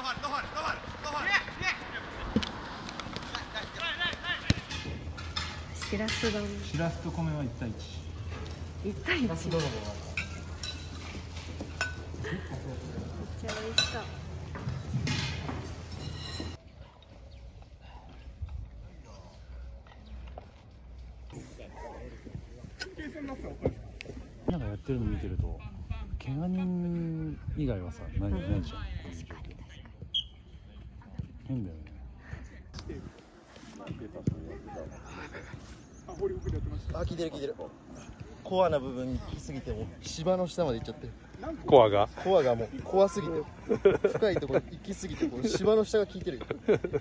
しらす丼。 しらすと米は1対1。 一対一。めっちゃ美味しそう。 なんかやってるの見てると、怪我人以外はさ、ないじゃん。変だよね。 あ、聞いてる聞いてる。コアな部分に来すぎても芝の下まで行っちゃって。 コアがもう怖すぎて深いところ行きすぎてこの芝の下が効いてるよ。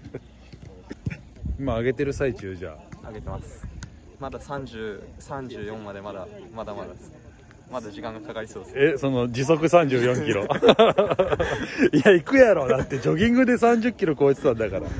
今上げてる最中じゃ上げてます。まだ34までまだです。まだ時間がかかりそうです。 その時速34キロいや行くやろ、だってジョギングで30キロ超えてたんだから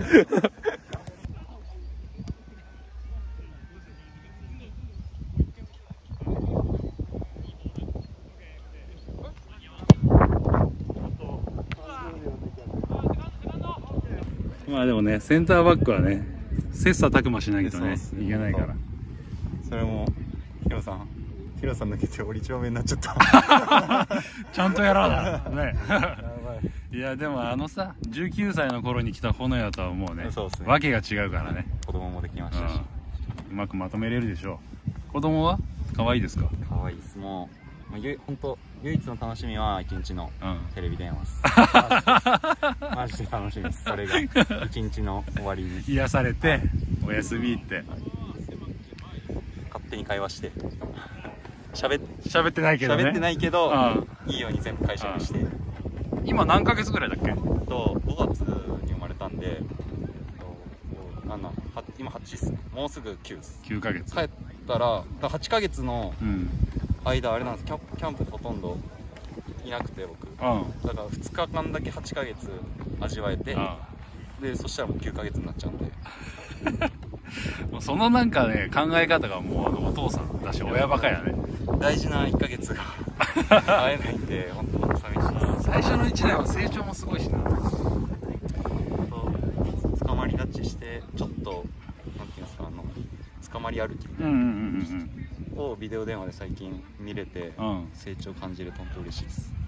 まあでもね、センターバックはね、切磋琢磨しないとね、いけないから。 それもヒロさん抜けて折り丁目になっちゃったちゃんとやろうなねいやでもさ、19歳の頃に来た炎屋とはもうね、わけが違うからね。 子供もできましたし、 うまくまとめれるでしょう。子供は可愛いですか？ 可愛いです。もう本当唯一の楽しみは一日のテレビ電話です、マジで楽しみです。それが一日の終わりに癒されて、おやすみって勝手に会話して喋ってないけどね。 喋ってないけど、いいように全部解釈して。 今何ヶ月ぐらいだっけ 5月に生まれたんで、今8ですね。もうすぐ9です。 9ヶ月。 帰ったら8ヶ月の間、あれなんです。キャンプほとんどいなくて僕、だから2日間だけ8ヶ月味わえて、でそしたらもう9ヶ月になっちゃうんでもうそのなんかね、考え方がもうお父さんだし親バカやね。 大事な1ヶ月が会えないんで本当寂しいです。 最初の1年は成長もすごいしな。 捕まり立ちしてちょっとなんていうんですか、捕まり歩きをビデオ電話で最近見れて、成長感じると本当嬉しいです。